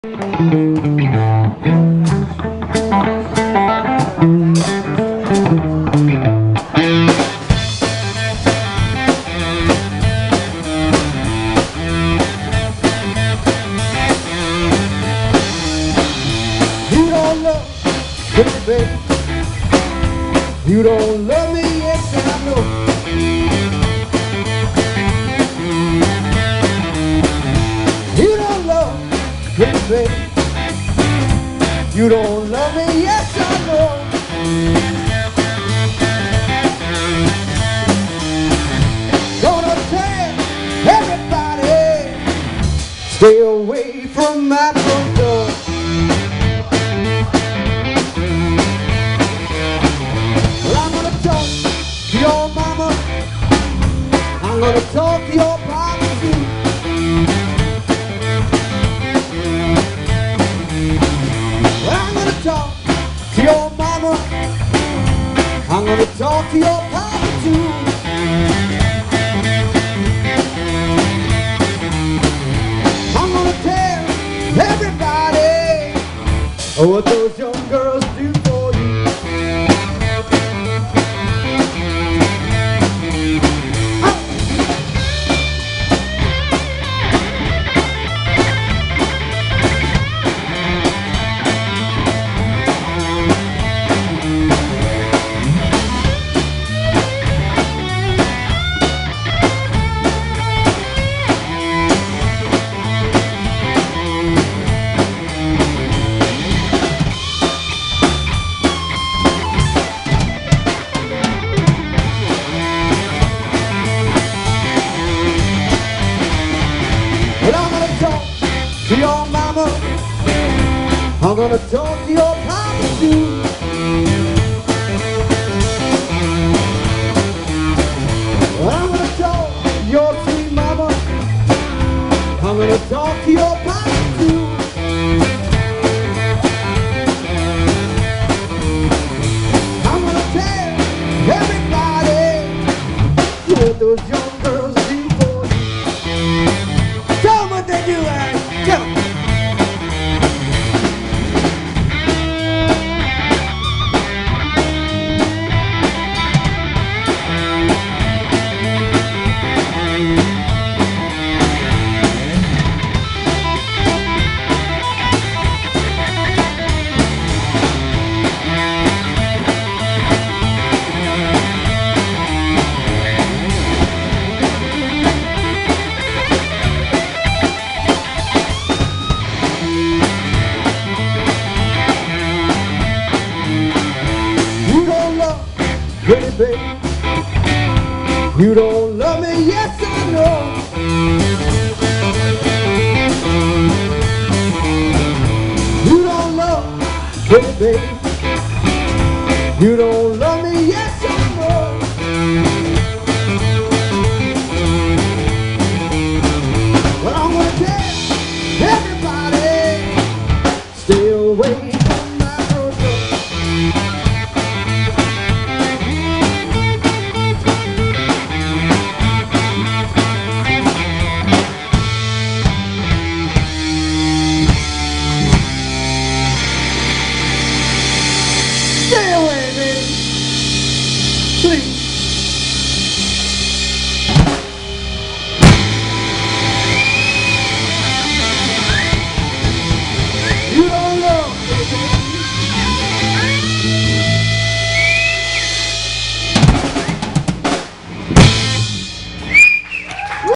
You don't love me, yes I know. You don't love me, baby. You don't love me, yes I know. Gonna tell everybody, stay away from my front door. Your mama, I'm gonna talk to your papa too. I'm gonna talk to your mama, I'm gonna talk to your papa too. I'm gonna tell everybody what those young girls do for you. To your mama, I'm gonna talk to your papa too. I'm gonna talk to your sweet mama, I'm gonna talk to your papa too. I'm gonna tell everybody what those young girls do for you. Tell them what they do, Aaron. Tell them. Pretty baby, you don't love me, yes I know. You don't love me, pretty baby, you don't